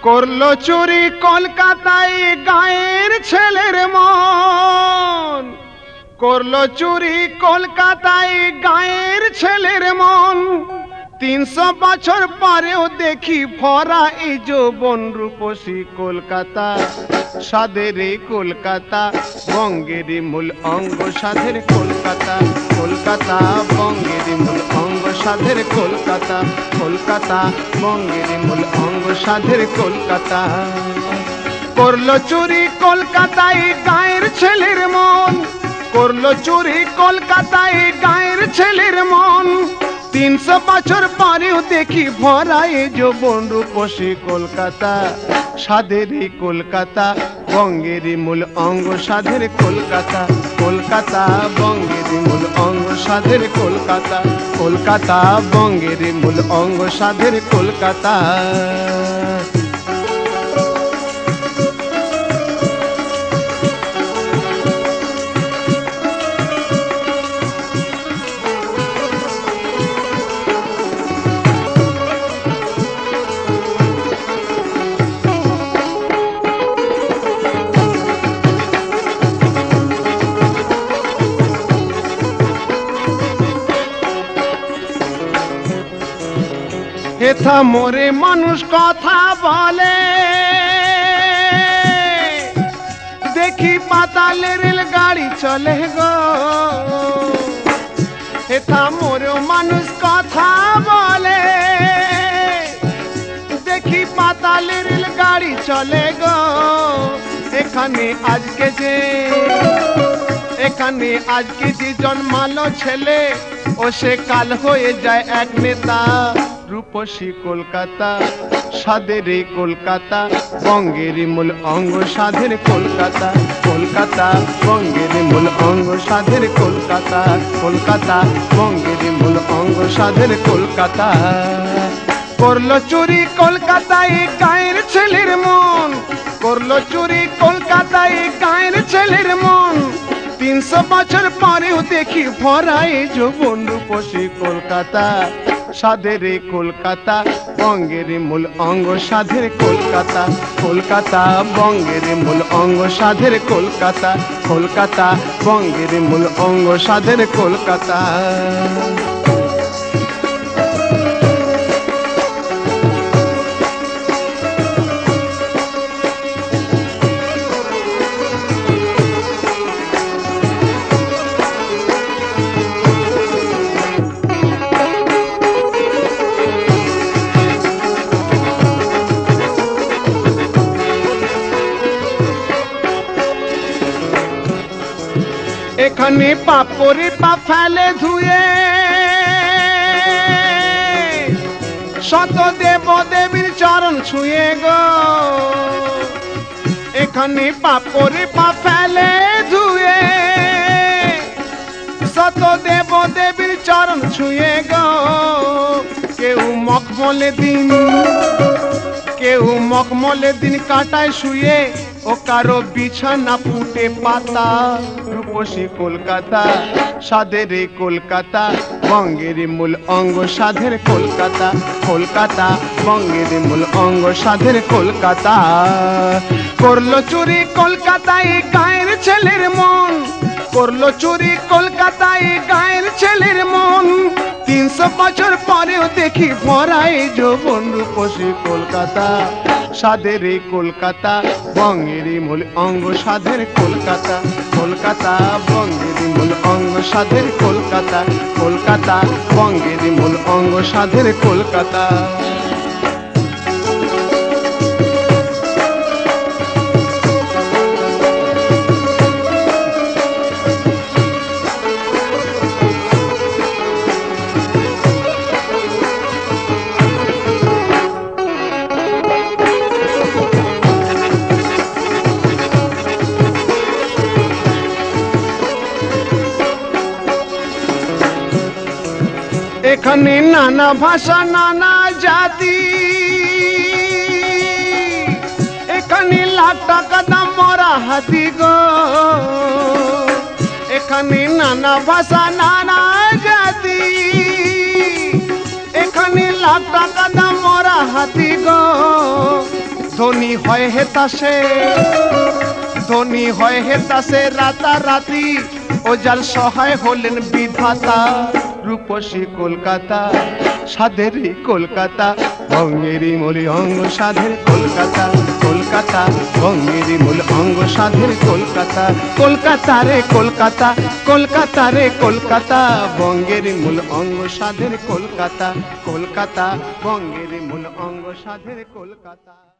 করলো চুরি কলকাতায় গায়ের ছেলের মন, করলো চুরি কলকাতায় গায়ের ছেলের মন। 300 বছর পরেও দেখি ভরা এই যৌবন রূপসী কলকাতা, স্বাদের কলকাতা, বঙ্গের মূল অঙ্গ স্বাদের কলকাতা, কলকাতা বঙ্গের মূল অঙ্গ স্বাদের কলকাতা, কলকাতা বঙ্গের মূল অঙ্গ স্বাদের কলকাতা। করলো চুরি কলকাতায় গায়ের ছেলের মন, করলো চুরি কলকাতায় গায়ের ছেলের মন। 300 বছর পরেও দেখি ভরা এই যৌবন রূপসী কলকাতা, স্বাদের কলকাতা, বঙ্গের মূল অঙ্গ স্বাদের কলকাতা, কলকাতা বঙ্গের মূল অঙ্গ স্বাদের কলকাতা, কলকাতা বঙ্গের মূল অঙ্গ স্বাদের কলকাতা। হেথা মোরে মানুষ কথা বলে, দেখি পাতালে রেলগাড়ি চলে গো। হেথা মোরে মানুষ কথা বলে, দেখি পাতালে রেলগাড়ি চলে গো। এখানে আজকে যে জন্মালো ছেলে, ও সে কাল হয়ে যায় এক নেতা। রূপসী কলকাতা, স্বাদের কলকাতা, বঙ্গের মূল অঙ্গ স্বাদের কলকাতা, কলকাতা বঙ্গের মূল অঙ্গ স্বাদের কলকাতা, কলকাতা বঙ্গের মূল অঙ্গ স্বাদের কলকাতা। করলো চুরি কলকাতায় গায়ের ছেলের মন, করলো চুরি কলকাতায় গায়ের ছেলের মন। 300 বছর পরেও দেখি ভরা এই যৌবন রূপসী কলকাতা, স্বাদের কলকাতা, বঙ্গের মূল অঙ্গ স্বাদের কলকাতা, কলকাতা বঙ্গের মূল অঙ্গ স্বাদের কলকাতা, কলকাতা বঙ্গের মূল অঙ্গ স্বাদের কলকাতা। এখানে পাপরে পা ফেলে ধুয়ে, শত দেব দেবীর চরণ ছুঁয়ে গো। এখানে পাপরে পা ফেলে ধুয়ে, শত দেব দেবীর চরণ ছুঁয়ে গো। কেউ মখমলে দিন, কেউ মখমলে দিন কাটায় শুয়ে, ও কারো বিছানা ফুটে পাতা। রূপসী কলকাতা, স্বাদের কলকাতা, বঙ্গের মূল অঙ্গ স্বাদের কলকাতা, কলকাতা বঙ্গের মূল অঙ্গ স্বাদের কলকাতা। করলো চুরি কলকাতায় গায়ের ছেলের মন, করলো চুরি কলকাতায় গায়ের ছেলের মন। 300 বছর পরেও দেখি ভরা এই যৌবন রূপসী কলকাতা, স্বাদের কলকাতা, বঙ্গের মূল অঙ্গ স্বাদের কলকাতা, কলকাতা বঙ্গের মূল অঙ্গ স্বাদের কলকাতা, কলকাতা বঙ্গের মূল অঙ্গ স্বাদের কলকাতা। এখানে নানা ভাষা নানা জাতি, এখানে লাখ টাকা দাম মরা হাতি গো। এখানে নানা ভাষা নানা জাতি, এখানে লাখ টাকা দাম মরা হাতি গো। ধনী হয় হেতাশে, ধনী হয় হেতাশে রাতারাতি, ও যার সহায় হলেন বিধাতা। রূপসী কলকাতা, সাধেরই কলকাতা, বঙ্গেরই মূল অঙ্গ সাধের কলকাতা। কলকাতা বঙ্গেরই মূল অঙ্গ সাধের কলকাতা। কলকাতা রে কলকাতা, কলকাতা রে কলকাতা, বঙ্গেরই মূল অঙ্গ সাধের কলকাতা। কলকাতা বঙ্গেরই মূল অঙ্গ সাধের কলকাতা।